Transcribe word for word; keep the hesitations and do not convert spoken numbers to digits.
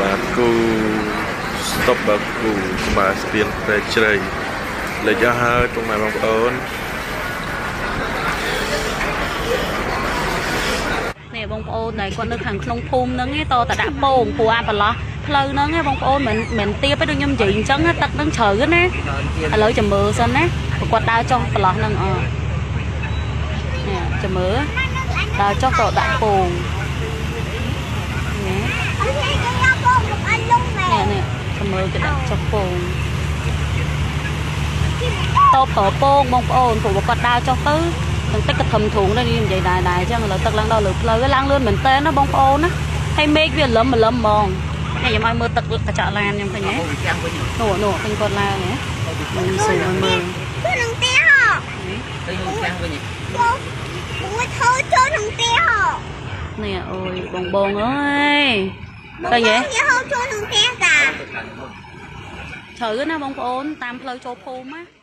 គូ stop បើគូស្មាស្ពានតែជ្រៃលេចហើយទុកមកបងប្អូននេះបងប្អូនដែលគាត់នៅខាងក្នុងភូមិហ្នឹងតតដាក់ពងព្រោះអាប្រឡោះផ្លូវហ្នឹងបងប្អូនមិនមិនទៀបទេដូចខ្ញុំនិយាយអញ្ចឹងទឹកហ្នឹងជ្រៅណាឥឡូវចាំមើលសិនណាគាត់ដើរចុះប្រឡោះហ្នឹងអនេះចាំមើលដើរចុះតដាក់ពងនេះនេះចាំមើលគេដាក់ចុះពងតោប្រើពងបងប្អូនព្រោះគាត់ដើរចុះទៅទាំងទឹកក៏ធំធុងដែរនេះនិយាយដែរដែរអញ្ចឹងឥឡូវទឹកឡើងដល់លើផ្លូវឡើងលឿនមែនតើណាបងប្អូនណាហើយមេឃវាលឹមលឹមហ្មងនេះខ្ញុំឲ្យមើលទឹកកញ្ចក់ឡានខ្ញុំឃើញហ៎នោះនោះឃើញគាត់ឡើងហ៎មើលសួរមើលចូលនឹងផ្ទះហ៎ទៅក្នុងផ្ទះវិញមួយធ្វើចូលក្នុងផ្ទះហ៎នេះអូយបងបងអើយឃើញហ៎គេហៅចូលក្នុងផ្ទះតាជ្រៅណាបងប្អូនតាមផ្លូវចូលភូមិណា